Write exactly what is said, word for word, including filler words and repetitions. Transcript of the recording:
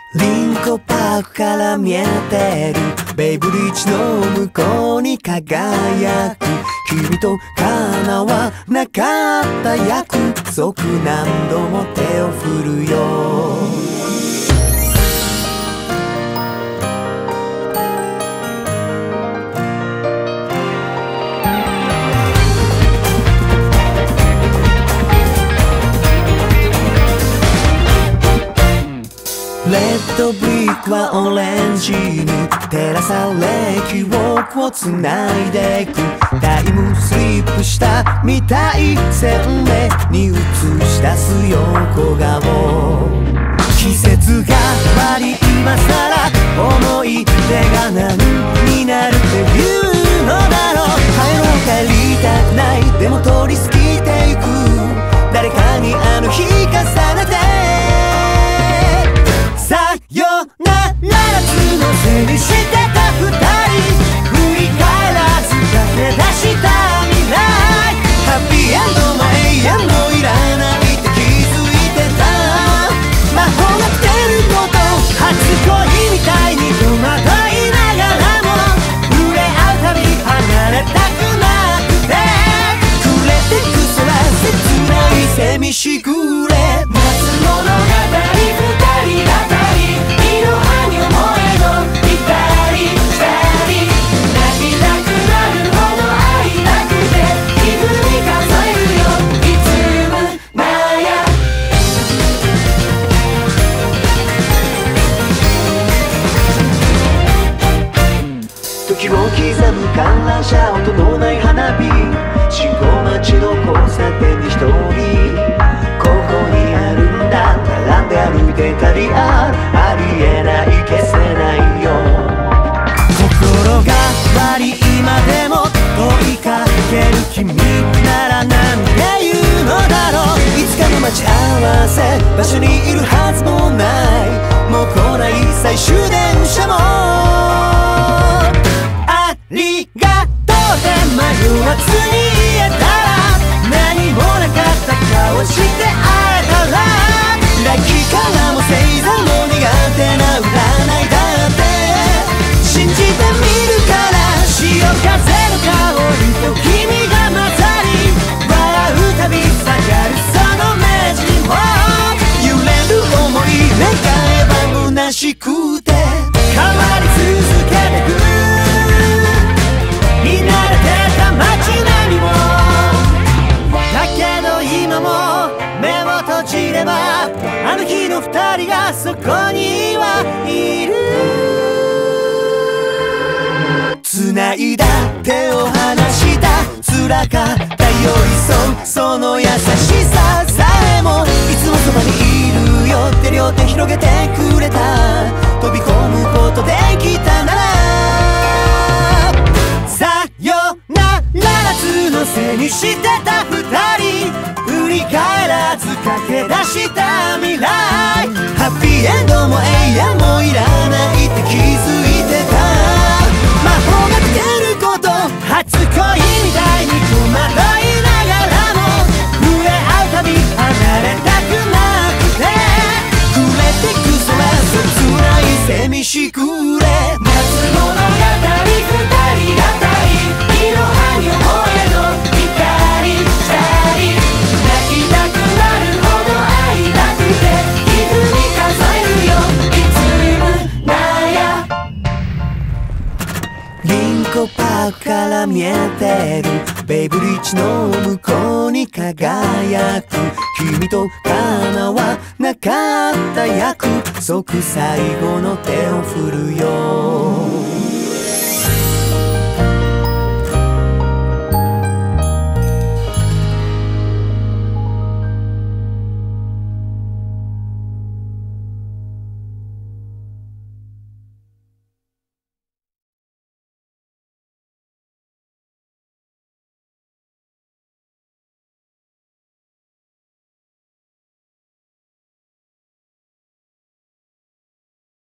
リンコパークから見えてるベイブリッジの向こうに輝く君と叶わなかった約束何度も手を振るよレッドブリックはオレンジに照らされ記憶をつないでいくタイムスリップしたみたい鮮明に映し出す横顔季節が変わり今さら思い出が何になるっていうのだろう帰ろう帰りたくないでも通り過ぎていく誰かにあの日重ねてさよなら夏のせいにしてた二人振り返らず駆け出した未来ハッピーエンドも永遠もいらないって気づいてた魔法が来てること初恋みたいに戸惑いながらも触れ合うたび離れたくなくて暮れてく空切ない寂しくれ夏物語二人が時を刻む観覧車音のない花火信号待ちの交差点に一人ここにあるんだ並んで歩いてたりあありえない消せないよ心が悪い今でも問いかける君ならなんて言うのだろういつかの待ち合わせ場所にいるはずもないもう来ない最終電車もありがとうで迷わずに言えたら何もなかった顔して会えたらラッキーからも星座も苦手な占いだって信じてみるから潮風の香りと君が混ざり笑うたび下がるその目尻を揺れる想い願えば虚しくて変わり続けてく見慣れてた街並みもだけど今も目を閉じればあの日の二人がそこにはいる繋いだ手を離した辛かった寄り添うその優しささえもいつもそばにいるよって両手広げてくれた飛び込むことできたならさよなら夏のせいにしてた二人振り返らず駆け出した未来ハッピーエンドも永遠もいらないって気づいてた魔法が来てること初恋みたいに戸惑いながらも触れ合うたび離れたくなくて暮れてく空切ない寂しくれ夏物語二人がたいいろはに思えの光光泣きたくなるほど会いたくて皮膚に数えるよいつもなやリンコパークから見えてるベイブリッジの向こうに輝く君と叶わなかった約束最後の手を振るよ